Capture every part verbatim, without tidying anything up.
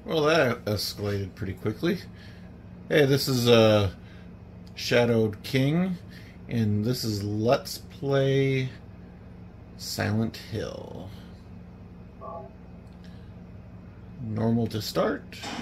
Well, that escalated pretty quickly. Hey, this is uh, Shadowed King, and this is Let's Play Silent Hill. Normal to start.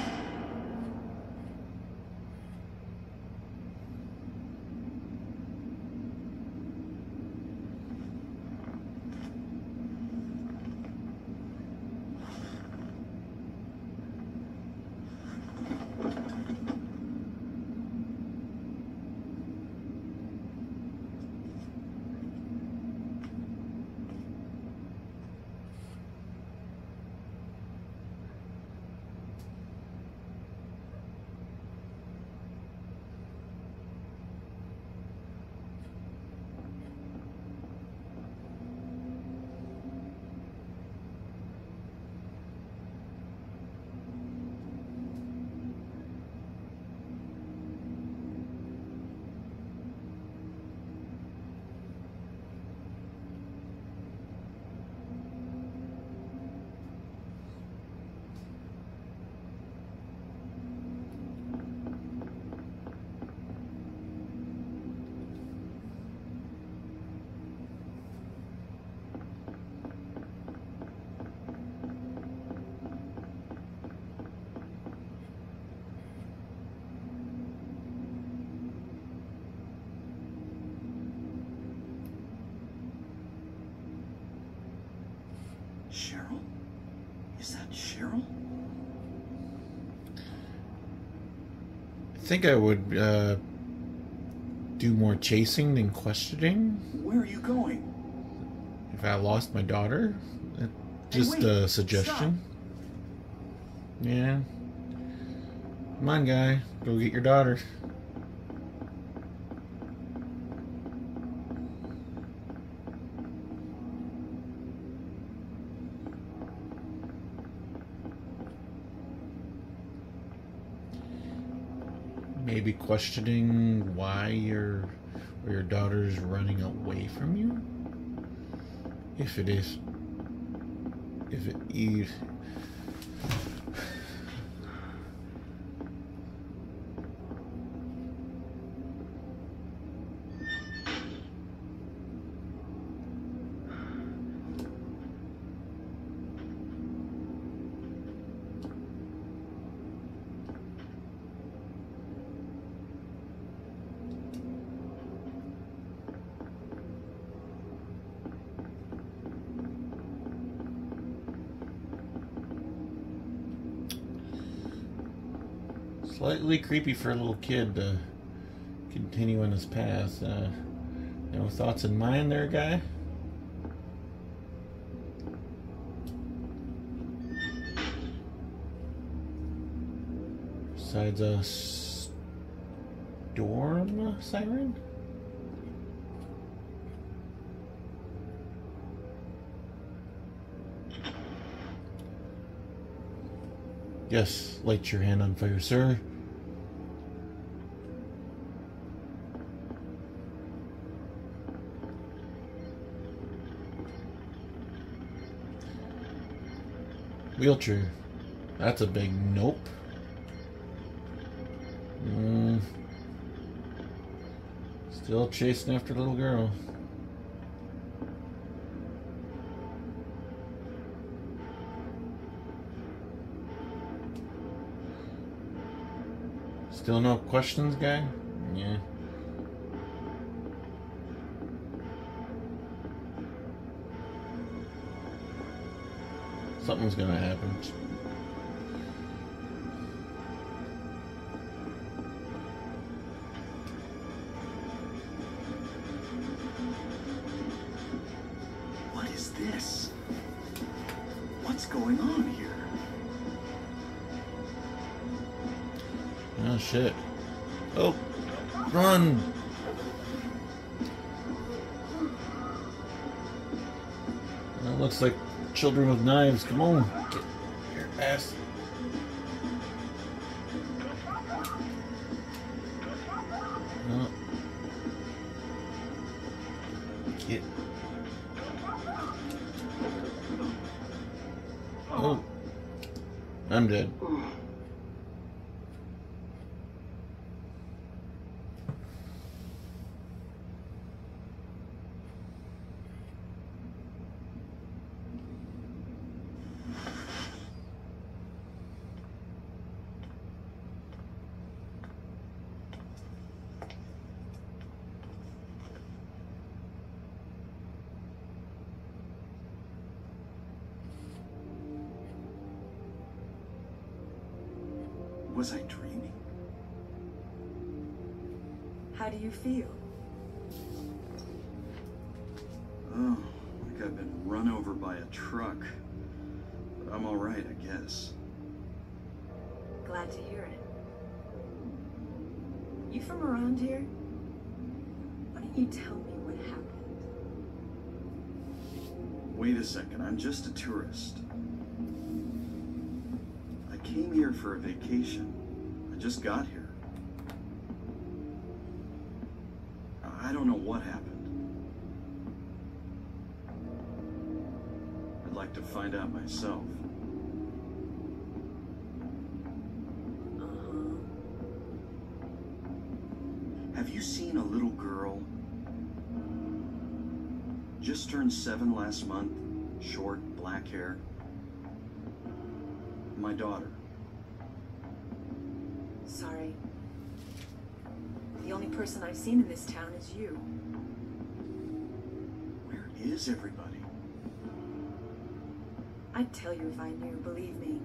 Cheryl? Is that Cheryl? I think I would uh, do more chasing than questioning. Where are you going? If I lost my daughter, uh, just Hey, wait, a suggestion. Stop. Yeah. Come on, guy. Go get your daughter. Maybe questioning why your or your daughter's running away from you. If it is, if it is. Slightly creepy for a little kid to continue on his path. Uh, no thoughts in mind there, guy? Besides a storm siren? Yes, light your hand on fire, sir. Wheelchair. That's a big nope. Mm. Still chasing after the little girl. Still no questions, guy? Yeah. Something's gonna happen. What is this? What's going on here? Oh shit. Oh, run! That looks like children with knives. Come on, get your ass. Oh. Get. Oh, I'm dead. Was I dreaming? How do you feel? Oh, like I've been run over by a truck. But I'm all right, I guess. Glad to hear it. You from around here? Why don't you tell me what happened? Wait a second, I'm just a tourist. I came here for a vacation. I just got here. I don't know what happened. I'd like to find out myself. Uh-huh. Have you seen a little girl? Just turned seven last month, short, black hair. My daughter. Sorry. The only person I've seen in this town is you. Where is everybody? I'd tell you if I knew, believe me.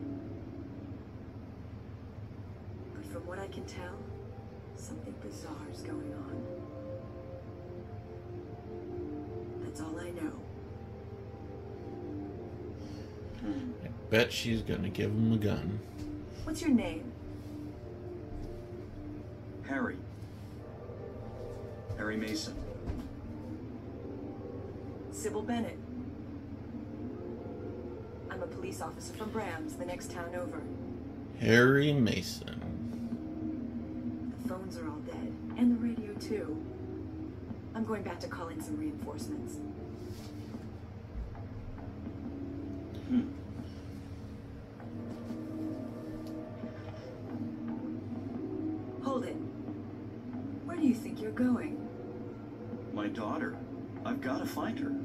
But from what I can tell, something bizarre is going on. That's all I know. Hmm. I bet she's gonna give him a gun. What's your name? Harry. Harry Mason. Sybil Bennett. I'm a police officer from Brams, the next town over. Harry Mason. The phones are all dead, and the radio too. I'm going back to call in some reinforcements. Hmm. Hold it. Where do you think you're going? My daughter. I've got to find her.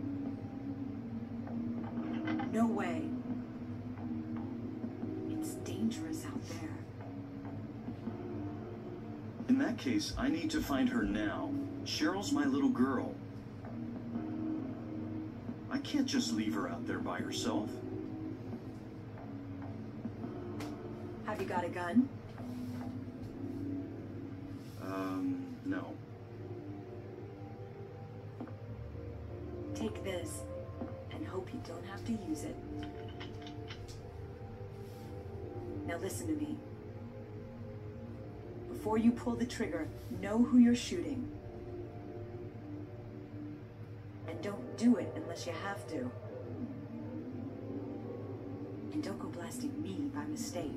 No way. It's dangerous out there. In that case, I need to find her now. Cheryl's my little girl. I can't just leave her out there by herself. Have you got a gun? Um, no. Take this, and hope you don't have to use it. Now listen to me. Before you pull the trigger, know who you're shooting. And don't do it unless you have to. And don't go blasting me by mistake.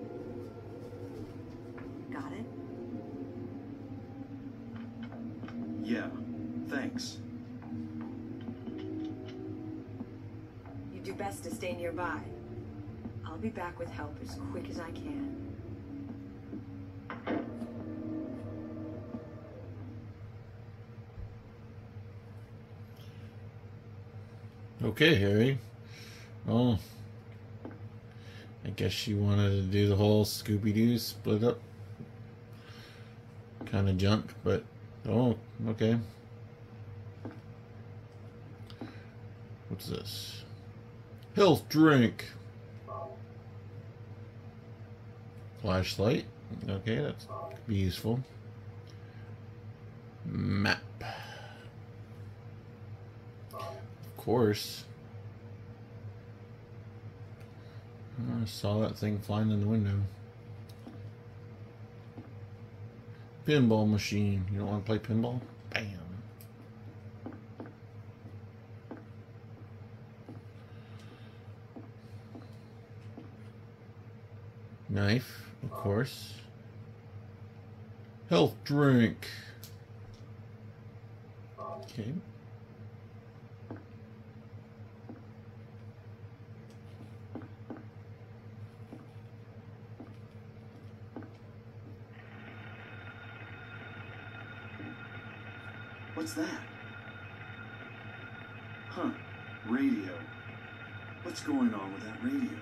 Got it? Yeah, thanks. You do best to stay nearby. I'll be back with help as quick as I can. Okay, Harry. Oh, I guess she wanted to do the whole Scooby-Doo split up kind of junk, but oh, okay. What's this? Health drink. Flashlight. Okay, that's be useful. Map. Of course. I saw that thing flying in the window. Pinball machine. You don't want to play pinball? Bam. Knife, of course. Health drink. Okay. What's that? Huh. Radio. What's going on with that radio?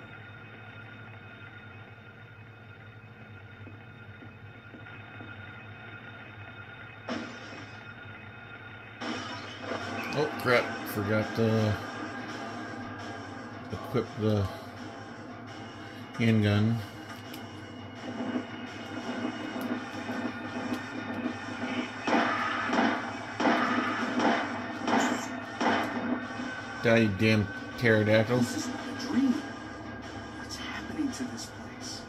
Oh crap, forgot to equip the handgun. Die, you damn pterodactyl. This is not a dream. What's happening to this place?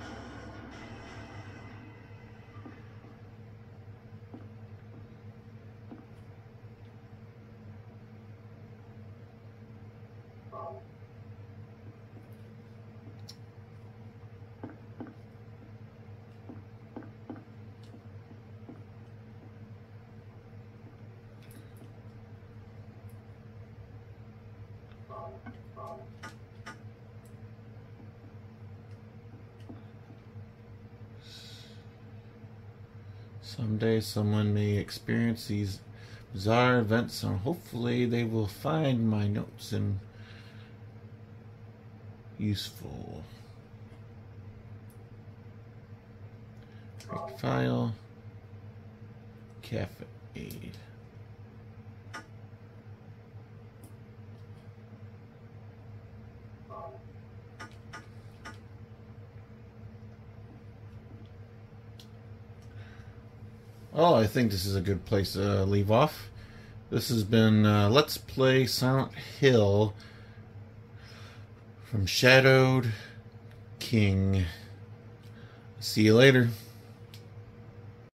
Someday someone may experience these bizarre events, and hopefully they will find my notes and useful. Create file. Cafe aid. Oh, I think this is a good place to leave off. This has been uh, Let's Play Silent Hill from Shadowed King. See you later.